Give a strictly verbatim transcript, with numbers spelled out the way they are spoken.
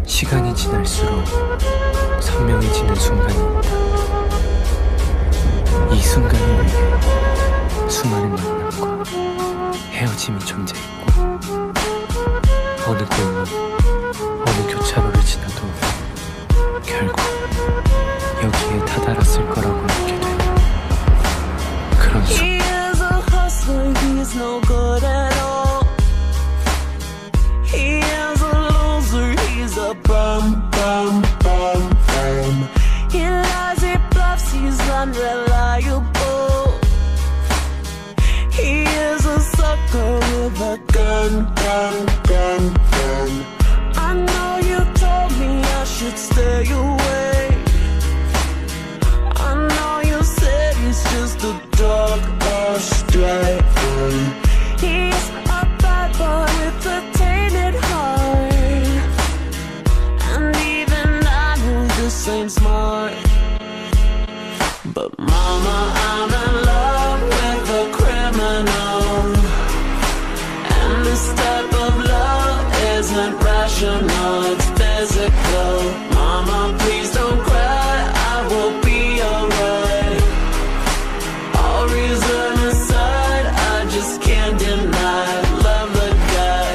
시간이 지날수록 선명해지는 순간이 있다. 이 순간을 위해 수많은 만남과 헤어짐이 존재했고, 어느 골목, 어느 교차로를 지나도 결국 여기에 다다랐을 거라고 믿게 되는 그런 순간. He is a hustler, he is no good at all. He is a loser, he's a bum, bum, bum, bum. He lies, he bluffs, he's unreliable. He is a sucker with a gun, gun, gun, gun. I know you told me I should stay away. I know you said he's just a dog astray. He's a bad boy with a tainted heart, and even I know this ain't smart. But mama, I'm in love with a criminal, and this type of love isn't rational, it's physical. Mama, please don't cry, I will be alright. All reason aside, I just can't deny, love the guy.